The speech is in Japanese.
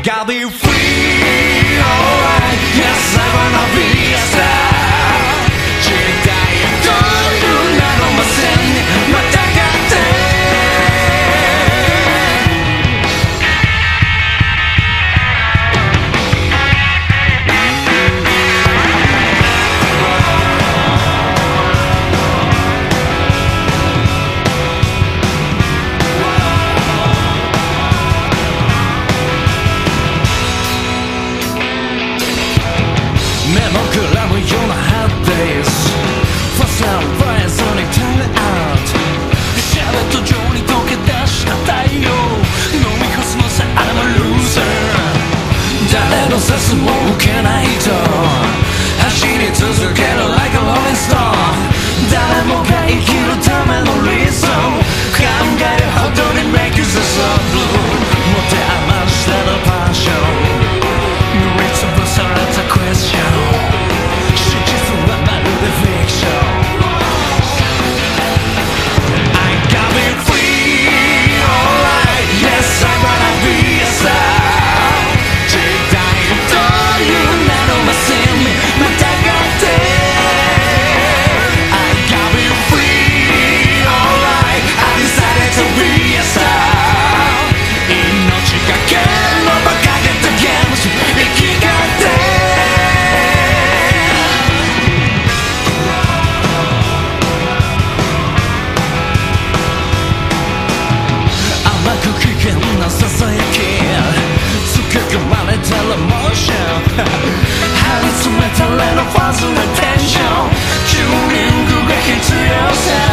gotta be free, alright. Yes, I wanna be a star. 時代という名のませにまたがって目もくらむようなハッデイズファスナーバイズにタイムアウトシャレット状に溶け出した太陽飲み干すのさI'm a loser 誰のセスも受けないと走り続ける like a rolling stone 誰もが生きるためのリズム考えるほどに make you so blue 持て余したのパッション塗りつぶされたクエスチョン真実はまるでフィクション I gotta be free, alright. Yes, I wanna be a star. 時代という名のマシンにまたがって I gotta be free, alright. I decided to be a star. 命がけの馬鹿げたゲームし生きがって甘く危険なささやきつけ込まれたらモーション張り詰めたレノファーズなテンションチューニングが必要さ